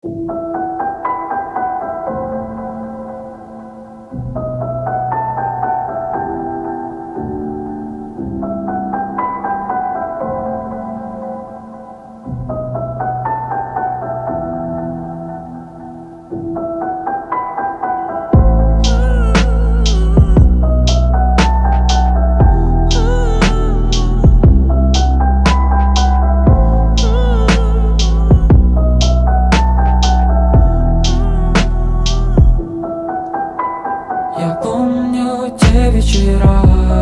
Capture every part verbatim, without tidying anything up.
Я помню те вечера,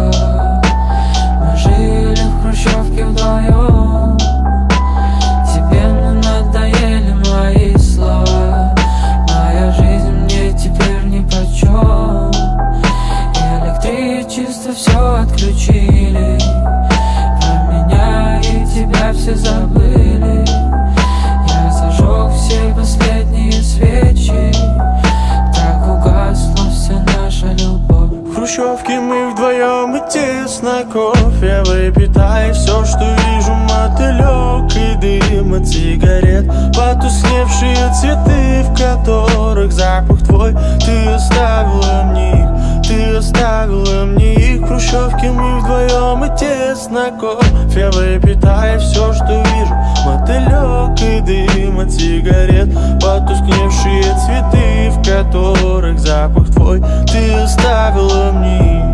мы жили в хрущевке вдвоем. Тебе надоели мои слова, моя жизнь мне теперь нипочем. Электричество все отключили, про меня и тебя все забыли. Я зажег все последние свечи, так угасла вся наша любовь. В хрущевке мы вдвоем и тесно, кофе выпитай. Все, что вижу, мотылек и дым от сигарет. Потусневшие цветы, в которых запах твой. Ты оставила мне их, ты оставила мне их. В хрущевке мы вдвоем и тесно, кофе выпитай. Все, что вижу, мотылек и дым от сигарет. Потускневшие цветы, в которых запах твой. Ты оставила мне их.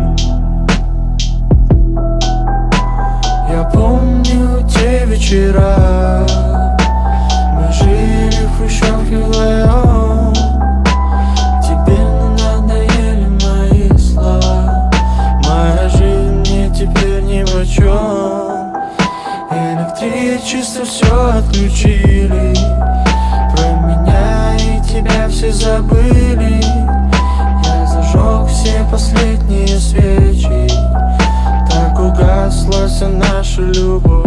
Я помню те вечера, мы жили в хрущевке вдвоем. Тебе надоели мои слова, моя жизнь мне теперь нипочем. Электричество все отключили, про меня и тебя все забыли. Я зажег все последние свечи, так угасла вся наша любовь.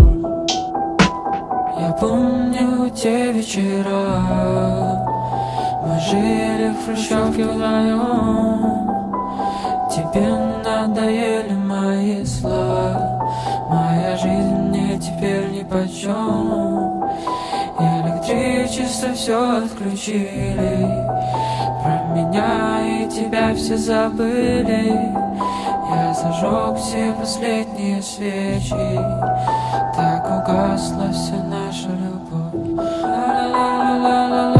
Я помню те вечера, мы жили в хрущевке вдвоем. Тебе надоели мои слова, моя жизнь мне теперь нипочем. Электричество все отключили, про меня и тебя все забыли. Я зажег все последние свечи, так угасла вся наша любовь. Ла-ла-ла-ла-ла-ла.